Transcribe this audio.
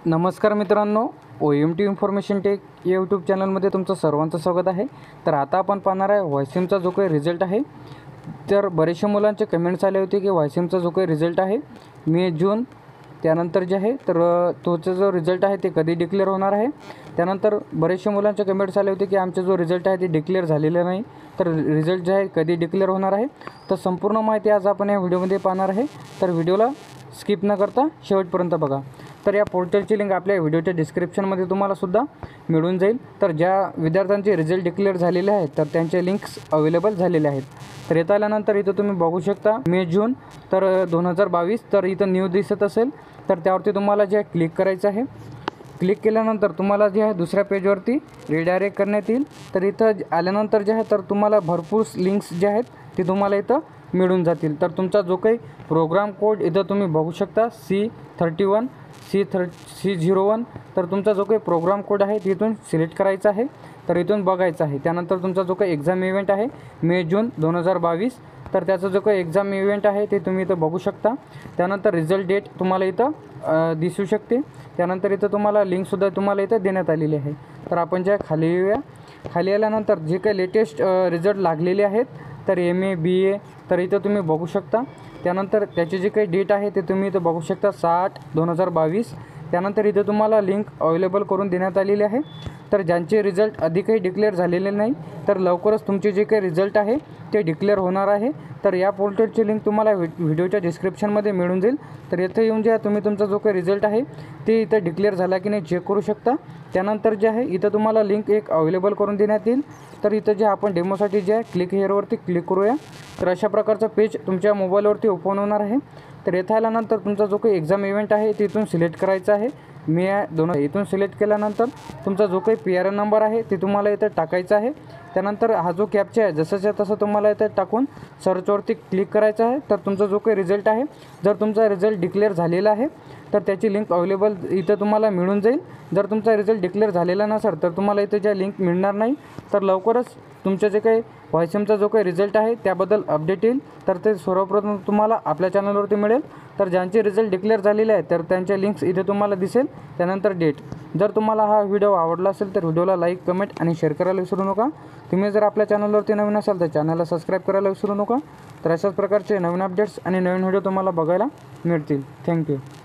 नमस्कार मित्रांनो, OMT information tech या यूट्यूब चॅनलमध्ये तुमचं सर्वांचं स्वागत आहे। तर आता आपण पाहणार आहे वायसिमचा जो काही रिझल्ट आहे। तर बरेचशा मुलांचे कमेंट्स आले होते की वायसिमचा जो काही रिझल्ट आहे मे जून त्यानंतर जे आहे तर तोचा जो रिझल्ट आहे ते कधी डिक्लेअर होणार आहे। त्यानंतर बरेचशा मुलांचे कमेंट्स आले होते की आमचा जो रिझल्ट आहे ते डिक्लेअर झालेला नाही, तर रिझल्ट जे आहे कधी डिक्लेअर होणार आहे। तर संपूर्ण माहिती आज आपण या व्हिडिओमध्ये पाहणार आहे, तर व्हिडिओला स्किप न करता शेवटपर्यंत बघा। तर या पोर्टलची लिंक आपल्या व्हिडिओच्या डिस्क्रिप्शनमध्ये तुम्हाला सुद्धा मिळून जाईल। तर ज्या विद्यार्थ्यांचे रिझल्ट डिक्लेअर झालेले आहेत तर त्यांचे लिंक्स अवेलेबल झालेले आहेत। तर येत आल्यानंतर इथं तुम्ही बघू शकता मे जून तर 2022, तर इथं न्यू दिसत असेल तर त्यावरती तुम्हाला जे क्लिक करायचं आहे। क्लिक केल्यानंतर तुम्हाला जे आहे दुसऱ्या पेजवरती रिडायरेक्ट करण्यात येईल। तर इथं आल्यानंतर जे आहे तर तुम्हाला भरपूर लिंक्स जे आहेत ते तुम्हाला इथं मिळून जातील। तर तुमचा जो काही प्रोग्राम कोड इथं तुम्ही बघू शकता C31 C01, तर तुमचा जो काही प्रोग्राम कोड आहे तिथून सिलेक्ट करायचा आहे, तर इथून बघायचा आहे। त्यानंतर तुमचा जो काही एक्झाम इव्हेंट आहे मे जून 2022, तर त्याचा जो काही एक्झाम इव्हेंट आहे ते तुम्ही इथं बघू शकता। त्यानंतर रिझल्ट डेट तुम्हाला इथं दिसू शकते। त्यानंतर इथं तुम्हाला लिंकसुद्धा तुम्हाला इथं देण्यात आलेली आहे। तर आपण ज्या खाली येऊया, खाली आल्यानंतर जे काही लेटेस्ट रिझल्ट लागलेले आहेत तर MA BA, तर इथं तुम्ही बघू शकता। त्यानंतर त्याची जी काही डेट आहे ते तुम्ही इथं बघू शकता 6/8/2022। त्यानंतर इथं तुम्हाला लिंक अवेलेबल करून देण्यात आलेली आहे। तर ज्यांचे रिझल्ट अधिकही डिक्लेअर झालेले नाही तर लवकरच तुमचे जे काही रिझल्ट आहे ते डिक्लेअर होणार आहे। तर या पोर्टलची लिंक तुम्हाला व्हिडिओच्या डिस्क्रिप्शनमध्ये मिळून जाईल। तर इथे येऊन जे तुम्ही तुमचा जो काही रिझल्ट आहे ते इथं डिक्लेअर झाला की नाही चेक करू शकता। त्यानंतर जे आहे इथं तुम्हाला लिंक एक अवेलेबल करून देण्यात येईल। तर इथं जे आपण डेमोसाठी जे आहे क्लिक हेअरवरती क्लिक करूया, तर अशा प्रकारचं पेज तुमच्या मोबाईलवरती ओपन होणार आहे। तर येथे आल्यानंतर तुमचा जो काही एक्झाम इव्हेंट आहे तिथून सिलेक्ट करायचा आहे मे 2, इथून सिलेक्ट केल्यानंतर तुमचा जो काही PRN नंबर आहे ते तुम्हाला इथं टाकायचा आहे। त्यानंतर हा जो कॅप्चा आहे जसंच्या तसं तुम्हाला इथं टाकून सर्चवरती क्लिक करायचं आहे। तर तुमचा जो काही रिझल्ट आहे, जर तुमचा रिझल्ट डिक्लेअर झालेला आहे तर त्याची लिंक अवेलेबल इथं तुम्हाला मिळून जाईल। जर तुमचा रिझल्ट डिक्लेअर झालेला नसेल तर तुम्हाला इथं ज्या लिंक मिळणार नाही। तर लवकरच तुमच्या जे काही वायसिमचा जो काही रिझल्ट आहे त्याबद्दल अपडेट येईल, तर ते सर्वप्रथम तुम्हाला आपल्या चॅनलवरती मिळेल। तर ज्यांचे रिझल्ट डिक्लेअर झालेले आहेत तर त्यांच्या लिंक्स इथे तुम्हाला दिसेल, त्यानंतर डेट। जर तुम्हाला हा व्हिडिओ आवडला असेल तर व्हिडिओला लाईक, कमेंट आणि शेअर करायला विसरू नका। तुम्ही जर आपल्या चॅनलवरती नवीन असाल तर चॅनलला सबस्क्राईब करायला विसरू नका। तर अशाच प्रकारचे नवीन अपडेट्स आणि नवीन व्हिडिओ तुम्हाला बघायला मिळतील। थँक्यू।